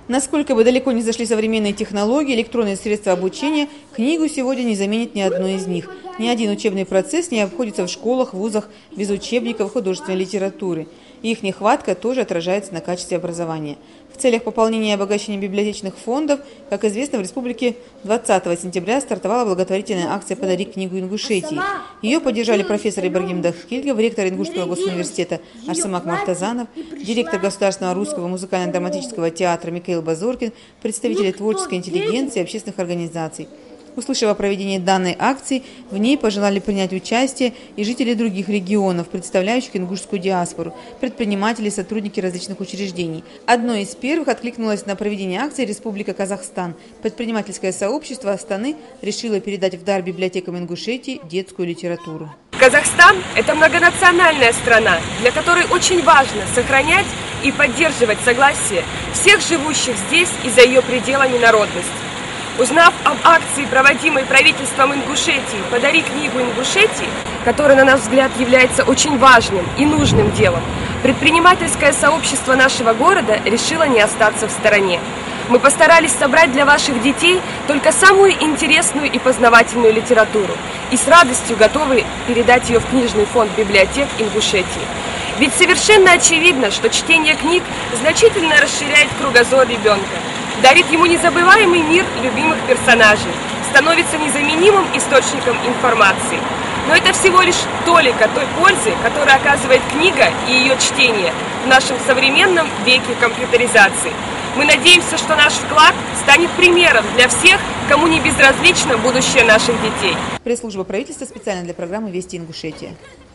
Насколько бы далеко не зашли современные технологии, электронные средства обучения, книгу сегодня не заменит ни одно из них. Ни один учебный процесс не обходится в школах, вузах без учебников художественной литературы. И их нехватка тоже отражается на качестве образования. В целях пополнения и обогащения библиотечных фондов, как известно, в республике 20 сентября стартовала благотворительная акция «Подари книгу Ингушетии». Ее поддержали профессор Ибрагим Дахкильгов, ректор Ингушского госуниверситета Арсамак Мартазанов, директор Государственного русского музыкально-драматического театра Михаил Базоркин, представители творческой интеллигенции и общественных организаций. Услышав о проведении данной акции, в ней пожелали принять участие и жители других регионов, представляющих ингушскую диаспору, предприниматели, сотрудники различных учреждений. Одной из первых откликнулась на проведение акции Республика Казахстан. Предпринимательское сообщество Астаны решило передать в дар библиотекам Ингушетии детскую литературу. Казахстан – это многонациональная страна, для которой очень важно сохранять и поддерживать согласие всех живущих здесь и за ее пределами народностей. Узнав об акции, проводимой правительством Ингушетии «Подари книгу Ингушетии», которая, на наш взгляд, является очень важным и нужным делом, предпринимательское сообщество нашего города решило не остаться в стороне. Мы постарались собрать для ваших детей только самую интересную и познавательную литературу и с радостью готовы передать ее в книжный фонд библиотек Ингушетии. Ведь совершенно очевидно, что чтение книг значительно расширяет кругозор ребенка, дарит ему незабываемый мир любимых персонажей, становится незаменимым источником информации. Но это всего лишь толика той пользы, которую оказывает книга и ее чтение в нашем современном веке компьютеризации. Мы надеемся, что наш вклад станет примером для всех, кому не безразлично будущее наших детей. Пресс-служба правительства специально для программы «Вести Ингушетия».